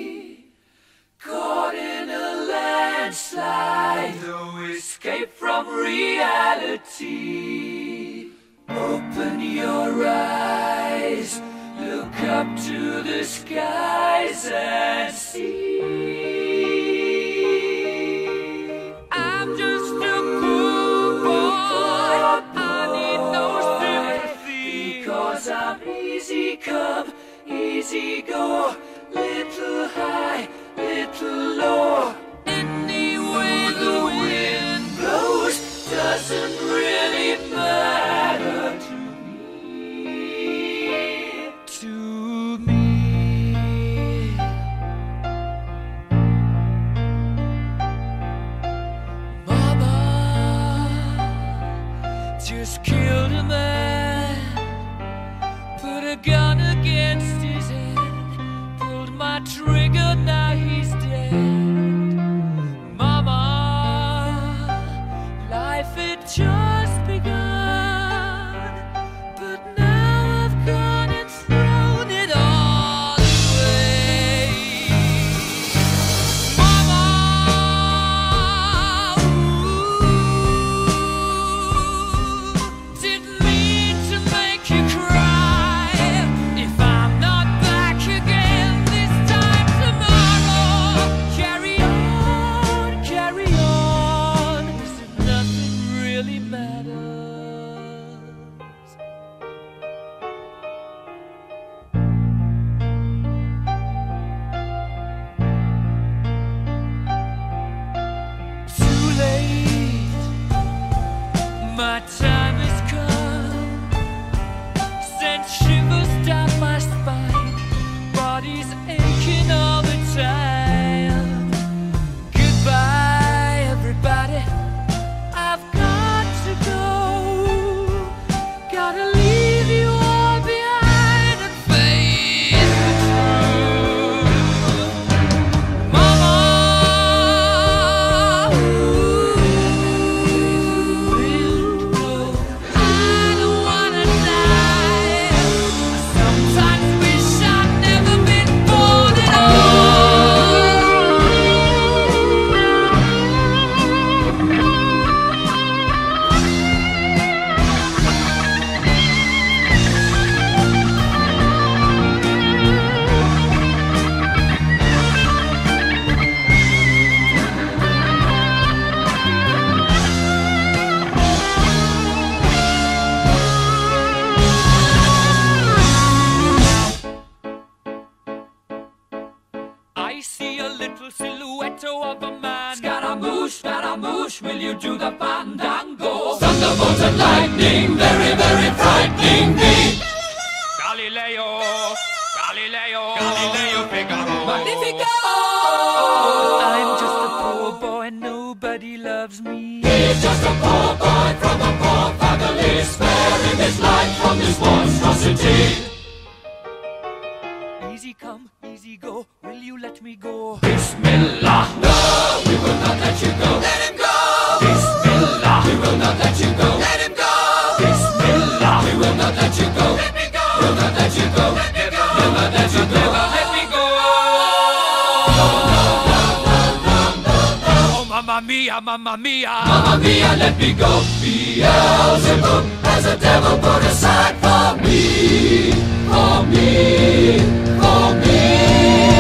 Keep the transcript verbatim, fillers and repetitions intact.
Caught in a landslide, no escape from reality. Open your eyes, look up to the skies and see. I'm just a poor boy, I need no sympathy, because I'm easy come, easy go, little high, little low. Any way the wind blows doesn't really matter to me, to me. Mama just killed a man, put a gun against his head, pulled my trigger, now he's dead. Mama, life had just begun, but now I've gone and thrown it all away. Mama, ooh, didn't mean to make you cry. If I'm not back again this time tomorrow, carry on, carry on, as if nothing really matters. Too late, my time has come, sent shivers down my spine, body's aching all the time. Goodbye, everybody, I've got to go, gotta leave you all behind and face the truth. Mama, ooh, I don't wanna die. Sometimes wish I'd never been born at I see a little silhouette of a man. Scaramouche, Scaramouche, will you do the fandango? Thunderbolt and lightning, very, very frightening me. Galileo, Galileo, Galileo Figaro. Magnifico! I'm just a poor boy, nobody loves me. He's just a poor boy from a poor family, sparing his life from this monstrosity. Easy come, easy go, will you let me go? Bismillah, no, we will not let you go. Let him go! Bismillah, we will not let you go. Let him go! Bismillah, we will not let you go. Let me go! We'll not let you go. Let me go! We'll not let you go. Never let me go! No, no, no, no, no, no, no. Oh, mamma mia, mamma mia, mamma mia, let me go. Beelzebub has a devil put aside for me, for me, for me.